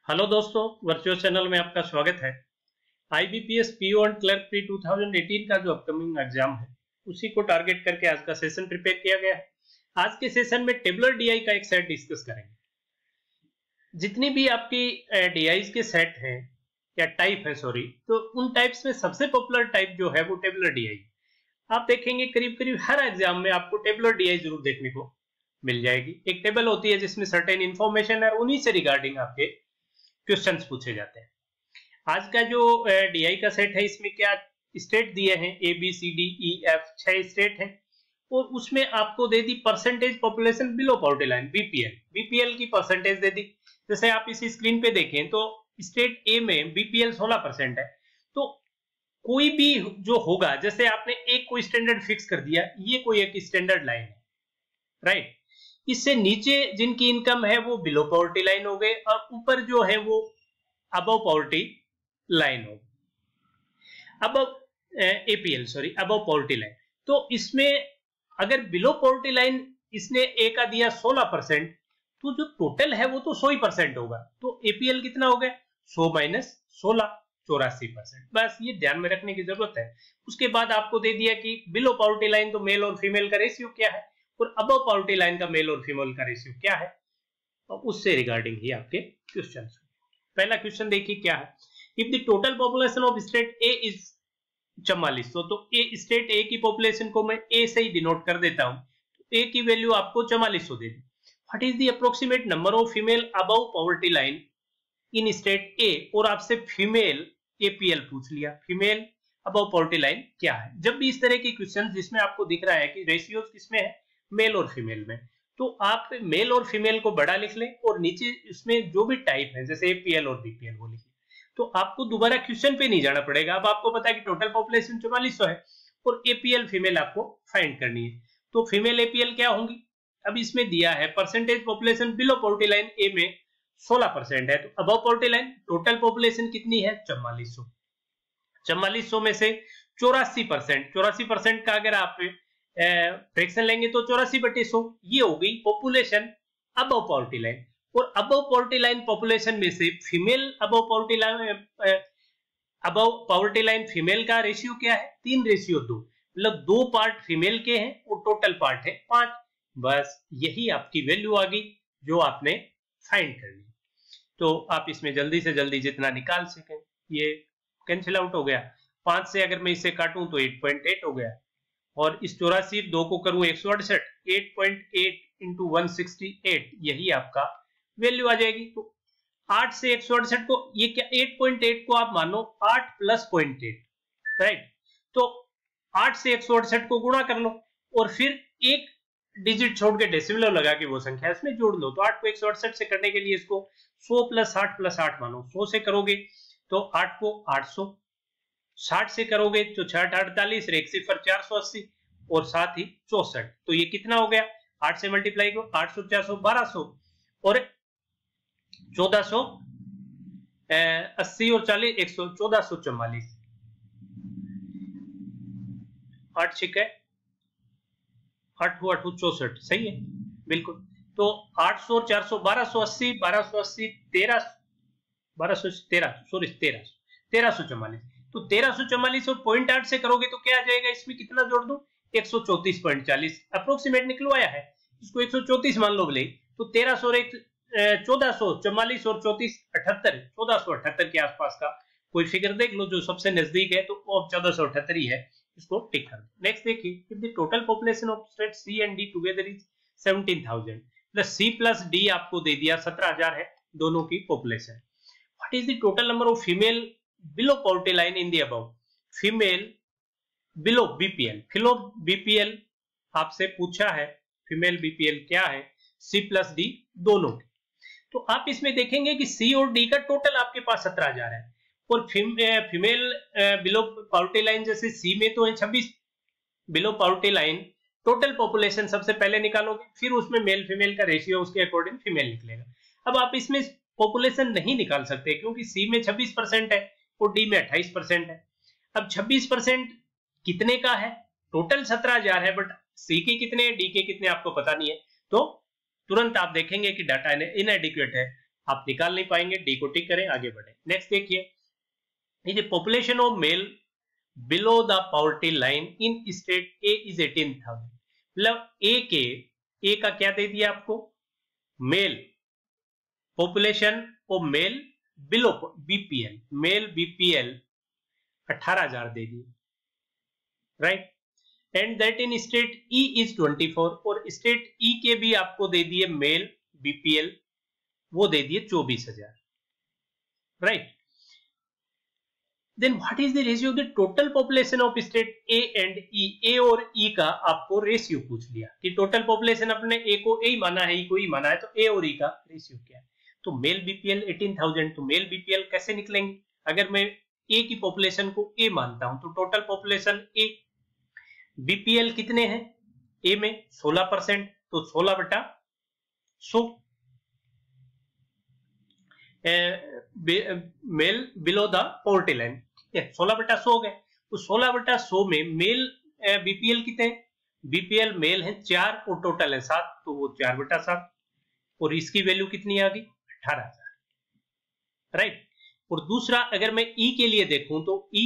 Hello दोस्तों, virtual channel में आपका स्वागत है। IBPS PO and clerk pre 2018 का जो अपकमिंग एग्जाम है उसी को टारगेट करके आज का सेशन प्रिपेयर किया गया है। आज के सेशन में टेबुलर डीआई का एक सेट डिस्कस करेंगे। जितनी भी आपकी डीआईज के सेट हैं या टाइप है तो उन टाइप्स में सबसे पॉपुलर टाइप जो है वो टेबुलर डीआई। आप देखेंगे करीब करीब हर एग्जाम में आपको टेबुलर डीआई जरूर देखने को मिल जाएगी। एक टेबल होती है जिसमें सर्टेन इंफॉर्मेशन है, उन्हीं से रिगार्डिंग आपके क्वेश्चंस पूछे जाते हैं। आज का जो डीआई का सेट है इसमें क्या स्टेट दिए हैं, A B C D E F 6 state हैं और उसमें आपको दे दी percentage population below poverty line BPL की परसेंटेज दे दी। जैसे आप इसी स्क्रीन पे देखें तो स्टेट ए में बीपीएल 16% है। तो कोई भी जो होगा, जैसे आपने एक कोई स्टैंडर्ड फिक्स कर दिया, ये कोई एक स्टैंडर्ड लाइन है, राइट। इससे नीचे जिनकी इनकम है वो बिलो पॉवर्टी लाइन हो गए और ऊपर जो है वो अबव पॉवर्टी लाइन हो, above APL above poverty line. तो इसमें अगर बिलो पॉवर्टी लाइन इसने ए का दिया 16%, तो जो टोटल है वो तो 100% होगा। तो एपीएल कितना हो गया, 100 माइनस 16, 84%। बस ये ध्यान में रखने की जरूरत है। उसके बाद आपको दे दिया कि बिलो पॉवर्टी लाइन तो मेल और फीमेल का रेशियो क्या है और अबव पॉवर्टी लाइन का मेल और फीमेल का रेशियो क्या है, और उससे रिगार्डिंग ही आपके क्वेश्चन। पहला क्वेश्चन देखिए क्या है। If the total population of state A is 4400, तो ए स्टेट ए की पॉपुलेशन को मैं ए से ही डिनोट कर देता हूं, तो ए की वैल्यू आपको 4400 दे दी। What is the approximate number of female above poverty line in state A, और आपसे फीमेल एपीएल पूछ लिया, फीमेल अबव पॉवर्टी लाइन क्या है। जब भी इस तरह के क्वेश्चन जिसमें आपको दिख रहा है कि रेशियोज किसमें है, मेल और फीमेल में, तो आप मेल और फीमेल को बड़ा लिख लें और नीचे इसमें जो भी टाइप है जैसे एपीएल और बीपीएल वो लिखिए। तो आपको दोबारा क्वेश्चन पे नहीं जाना पड़ेगा। अब आपको पता है कि टोटल पॉपुलेशन 4400 है और एपीएल फीमेल आपको फाइंड करनी है। तो फीमेल एपीएल क्या होंगी, अब इसमें दिया है percentage population below poverty line A में 16% है, तो above poverty line total population कितनी है, 4400। 4400 में से 84% का अगर आप फ्रैक्शन लेंगे तो 84/100, ये हो गई पॉपुलेशन अबव पॉवर्टी लाइन। और अबव पॉवर्टी लाइन पॉपुलेशन में से female above poverty line female का रेशियो क्या है, 3:2, मतलब 2 पार्ट फीमेल के हैं और टोटल पार्ट है 5। बस यही आपकी वैल्यू आ गई जो आपने फाइंड करनी। तो आप इसमें जल्दी से जल्दी जितना निकाल सकें, ये कैंसिल आउट हो गया। 5 से अगर मैं इसे काटूं तो 8.8 हो गया, और इस 84 2 को करूं 168, 8.8 इंटू 168, यही आपका वैल्यू आ जाएगी। तो 8 से 168 को, ये क्या 8.8 को आप मानो 8 प्लस 0.8, राइट। तो 8 से 168 को गुणा कर लो और फिर एक डिजिट छोड़ के डेसिमल लगा के वो संख्या इसमें जोड़ लो। तो 8 को 168 से करने के लिए इसको 100 प्लस 8 मानो। 100 से करोगे तो 8 को 800, 60 से करोगे तो 6 8 48, एक सिफर 480 और साथ ही 64। तो ये कितना हो गया, 8 से मल्टीप्लाई करो, 800 400 1200 और 1480 और 40 100, 1444। 8 छिके 8 8 64, सही है बिल्कुल। तो 800 और 400 1280, 1344। तो 1344 और 0.8 से करोगे तो क्या आ जाएगा, इसमें कितना जोड़ दो, 134.40 अप्रोक्सीमेट निकलवाया है, इसको 134 मान लो भले। तो 1300 और 1444 और 34 78, 1478 के आसपास का कोई फिगर देख लो जो सबसे नजदीक है, तो वो 1478 ही है, इसको टिक कर दो। नेक्स्ट देखिए, if the total population of state C and D together is 17,000, plus C plus D आपको दे दिया 17,000 है दोनों की population. What is the total number of female below poverty line in the above, female below BPL आपसे पूछा है, female BPL क्या है, सी प्लस डी दोनों की। तो आप इसमें देखेंगे कि सी और डी का टोटल आपके पास 17,000 है और फीमेल बिलो पॉवर्टी लाइन जैसे सी में तो है 26 below poverty line. Total population सबसे पहले निकालोगे, फिर उसमें मेल फीमेल का रेशियो उसके अकॉर्डिंग फीमेल निकलेगा। अब आप इसमें पॉपुलेशन नहीं निकाल सकते क्योंकि सी में 26% है और डी में 28% है। अब 26% कितने का है, टोटल 17,000 है, बट सी के कितने डी के कितने आपको पता नहीं है, तो तुरंत आप देखेंगे कि डाटा इनएडिक्वेट है। आप निकाल नहीं पाएंगे, डी को टिक करें, आगे बढ़े। नेक्स्ट देखिए, population of male below the poverty line in state A is 18,000। मतलब ए का क्या दे दिया आपको, male population of male below BPL, male BPL 18,000 दे दिए, right. And that in state E is 24, और स्टेट ई के भी आपको दे दिए मेल बीपीएल, वो दे दिए 24,000, right. Then what is the ratio of the total population of state A and E. A और ई का आपको रेशियो पूछ लिया कि टोटल पॉपुलेशन अपने ए को ए माना है, ई को ई माना है, तो ए और ई का रेशियो क्या है। तो मेल बीपीएल 18,000, तो मेल बीपीएल कैसे निकलेंगे, अगर मैं ए की पॉपुलेशन को ए मानता हूं तो टोटल पॉपुलेशन ए, बीपीएल कितने हैं ए में 16%, तो 16/100 male below the poverty line, ठीक है, 16/100 हो गए। तो 16/100 में मेल बीपीएल कितने, बीपीएल मेल है 4 और टोटल है 7, तो वो 4/7, और इसकी वैल्यू कितनी आ गई 18,000, राइट। और दूसरा अगर मैं ई के लिए देखूं तो ई,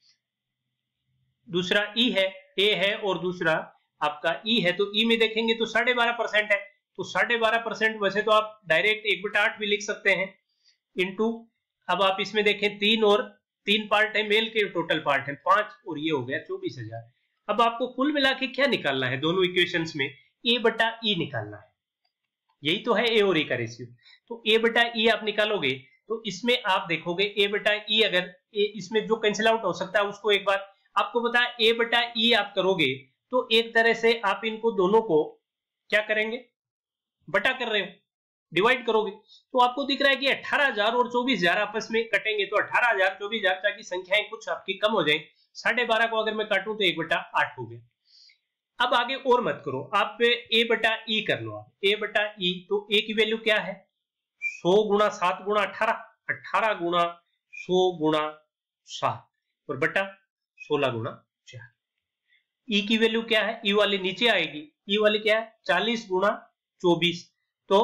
दूसरा ई है, ए है और दूसरा आपका ई है, तो ई में देखेंगे तो 12.5% है, तो 12.5% वैसे तो आप डायरेक्ट 1/8 भी लिख सकते हैं, इनटू, अब आप इसमें देखें 3 पार्ट है मेल के, टोटल पार्ट है 5, और ये हो गया 24,000। अब आपको कुल मिला के क्या निकालना है, दोनों इक्वेशंस में A/E निकालना है, यही तो है ए और ई का रेशियो। तो A/E आप निकालोगे तो इसमें आप देखोगे A/E, अगर इसमें जो कैंसिल आउट हो सकता है उसको एक बार आपको पता है, A/E आप करोगे तो एक तरह से आप इनको दोनों को क्या करेंगे, बटा कर रहे हो, डिवाइड करोगे, तो आपको दिख रहा है कि 18,000 और 24,000 आपस में कटेंगे, तो 18,000 24,000 की संख्याएं कुछ आपकी कम हो जाए, 12.5 को अगर मैं काटूं तो 1/8 हो गया। अब आगे और मत करो, आप A/E कर लो, आप A/E, तो A की वैल्यू क्या है 100 गुणा 7 गुणा 18, 18 गुणा 100 गुणा 7, और बटा 16 गुणा 4। ई की वैल्यू क्या है, ई वाली नीचे आएगी, ई वाली क्या है 40 गुणा 24, तो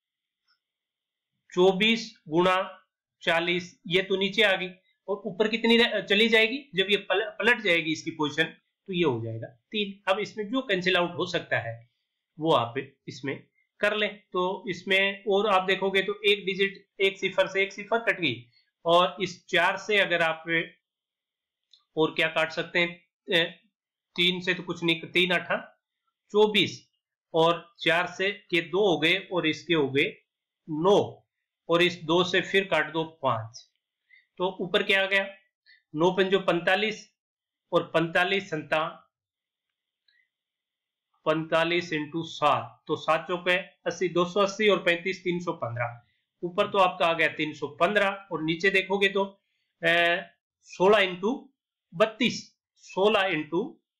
24 गुणा 40, ये तो नीचे आ गई, और ऊपर कितनी चली जाएगी, जब ये पलट जाएगी इसकी पोजीशन, तो ये हो जाएगा 3। अब इसमें जो कैंसिल आउट हो सकता है वो आप इसमें कर लें, तो इसमें और आप देखोगे तो एक डिजिट, एक सिफर से एक सिफर कट गई, और इस 4 से अगर आप और क्या काट सकते हैं, 3 से तो कुछ नहीं, 3 8 24, और 4 से के 2 हो गए, और इसके हो गए 9, और इस 2 से फिर काट दो 5, तो ऊपर क्या आ गया 9 पंजो 45, और 45 45 इंटू 7, तो 7 चौके 80, 280, और 35 315, ऊपर तो आपका आ गया 315, और नीचे देखोगे तो 16 इंटू 32, 16 इंटू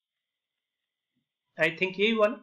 आई थिंक यही हुआ ना,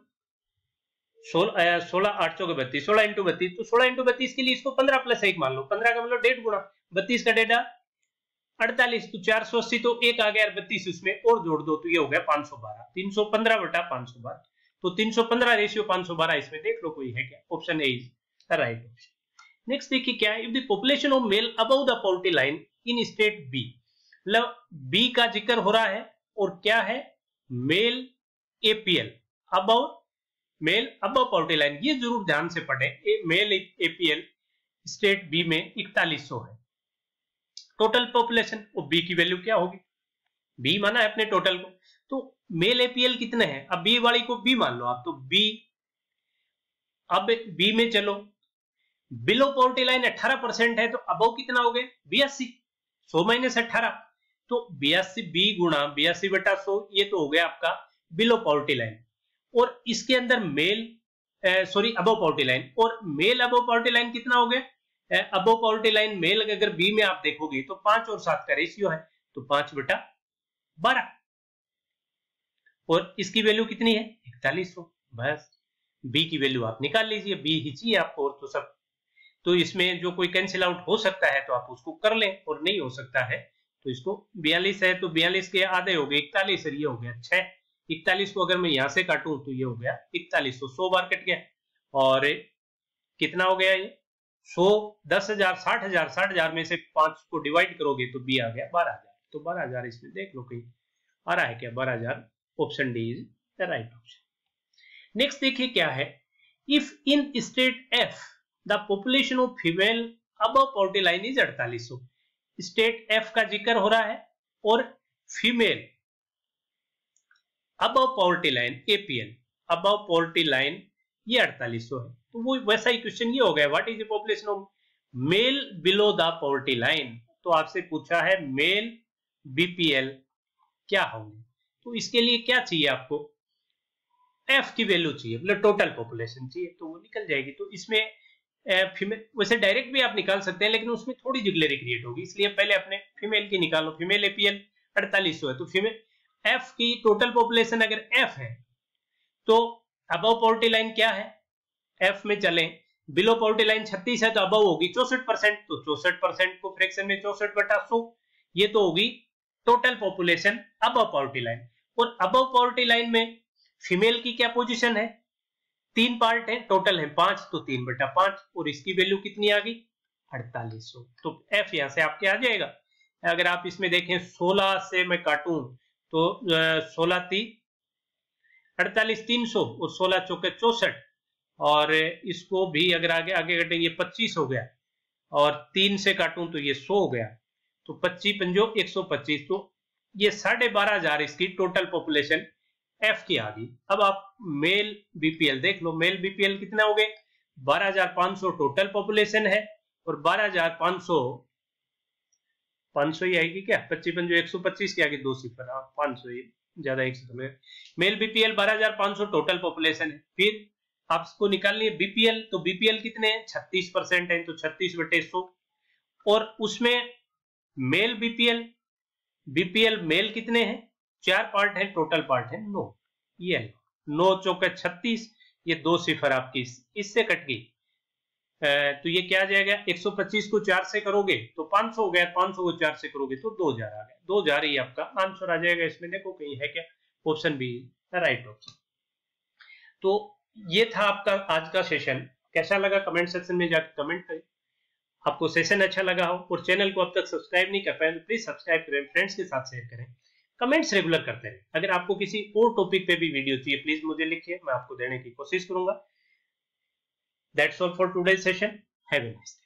16 8 चौके 32, 16 इंटू 32, तो 16 इंटू 32 के लिए इसको 15 प्लस 1 मान लो, 15 का मतलब 1.5 गुणा, 32 का 48, तो 480, तो एक आ गया 32 उसमें और जोड़ दो, तो ये हो गया 512, 315/512, तो 315 रेशियो 512, इसमें देख लो कोई है क्या, option A is right option. Next देखिए क्या है, if the population of male above the poverty line in state B, मतलब बी का जिक्र हो रहा है, और क्या है male APL above, male above poverty line, ये जरूर ध्यान से पढ़े, मेल एपीएल स्टेट बी में 4100 है टोटल पॉपुलेशन, और बी की वैल्यू क्या होगी, बी माना है अपने टोटल को, तो मेल एपीएल कितने हैं, अब बी वाली को बी मान लो आप, तो बी, अब बी में चलो, बिलो पॉवर्टी लाइन 18% है, तो अबव कितना हो गए 82, 100 माइनस 18, तो 82 बी गुणा 82/100, ये तो हो गया आपका बिलो पॉवर्टी लाइन, और इसके अंदर male sorry above poverty line, और मेल अबव पॉवर्टी लाइन कितना हो गया, अबव पॉवर्टी लाइन मेल अगर बी में आप देखोगे तो 5 और 7 का रेशियो है, तो 5/12, और इसकी वैल्यू कितनी है 4100, बस बी की वैल्यू आप निकाल लीजिए, बी ही चाहिए आपको, और तो सब, तो इसमें जो कोई कैंसिल आउट हो सकता है तो आप उसको कर लें, और नहीं हो सकता है तो इसको 42 है, तो 42 के आधे हो गए 41, और ये हो गया 6, 41 को अगर मैं यहां से काटूं तो ये हो गया 41, तो 100 बार कट गया, और कितना हो गया ये 100, 10,000, 60,000, 60,000 में से 5 को डिवाइड करोगे तो बी आ गया 12,000। तो 12,000 इसमें देख लो कहीं आ रहा है क्या, 12,000। Option D is the right option. Next देखिए क्या है, if in state F the population of female above poverty line is 4800। State F का जिक्र हो रहा है और female above poverty line APL above poverty line ये 4800 है। तो वो वैसा ही क्वेश्चन ये हो गया, what is the population of male below the poverty line. तो आपसे पूछा है मेल बीपीएल क्या होंगे, तो इसके लिए क्या चाहिए आपको, एफ की वैल्यू चाहिए, मतलब टोटल पॉपुलेशन चाहिए, तो वो निकल जाएगी। तो इसमें फीमेल वैसे डायरेक्ट भी आप निकाल सकते हैं, लेकिन उसमें थोड़ी जिग्लरी क्रिएट होगी, इसलिए पहले अपने फीमेल की निकालो। फीमेल एपीएल 4800 है, तो फीमेल एफ की टोटल पॉपुलेशन अगर एफ है तो अबव पॉवर्टी लाइन क्या है, एफ में चलें, बिलो पॉवर्टी लाइन 36 है तो अबव होगी 64%, तो 64% को फ्रैक्शन में 64/100, ये तो होगी total population above poverty line. और अबव पॉवर्टी लाइन में फीमेल की क्या पोजीशन है, 3 पार्ट है, टोटल है 5, तो 3/5, और इसकी वैल्यू कितनी आ गई 4800। तो एफ यहां से आपके आ जाएगा। अगर आप इसमें देखें 16 से मैं काटूं तो 16 3 48 300 और 16 चौके 64, और इसको भी अगर आगे आगे कटेंगे 25 हो गया, और 3 से काटूं तो ये 100 हो गया, तो 25 पंजो 125, तो ये 12,500 इसकी टोटल पॉपुलेशन एफ की आ गई। अब आप मेल बीपीएल देख लो, मेल बीपीएल कितना हो गए 12,500 टोटल पॉपुलेशन है, और 12,500 500 ही आएगी क्या, 25 पंजो 125 के आगे 2 सिफर, 500 ज्यादा 100। मेल बीपीएल 12,500 टोटल पॉपुलेशन है। फिर आपको निकालनी है बीपीएल, तो बीपीएल कितने हैं 36% है, तो 36/100, और उसमें मेल बीपीएल बीपीएल मेल कितने हैं 4 पार्ट है, टोटल पार्ट है 9, ये 9 चौके 36, ये 2 सिफर आपकी इससे कट गई, तो ये क्या आ जाएगा 125 को 4 से करोगे तो 500 हो गया, 500 को 4 से करोगे तो 2000 आ गया, 2000 ही आपका आंसर आ जाएगा। इसमें देखो कहीं है क्या, ऑप्शन बी राइट ऑप्शन। तो ये था आपका आज का सेशन, कैसा लगा कमेंट सेक्शन में जाकर कमेंट करें। आपको सेशन अच्छा लगा हो और चैनल को अब तक सब्सक्राइब नहीं कर पाए तो प्लीज सब्सक्राइब करें, फ्रेंड्स के साथ शेयर करें, कमेंट्स रेगुलर करते रहें। अगर आपको किसी और टॉपिक पे भी वीडियो चाहिए प्लीज मुझे लिखिए, मैं आपको देने की कोशिश करूंगा। That's all for today's session. Have a nice day.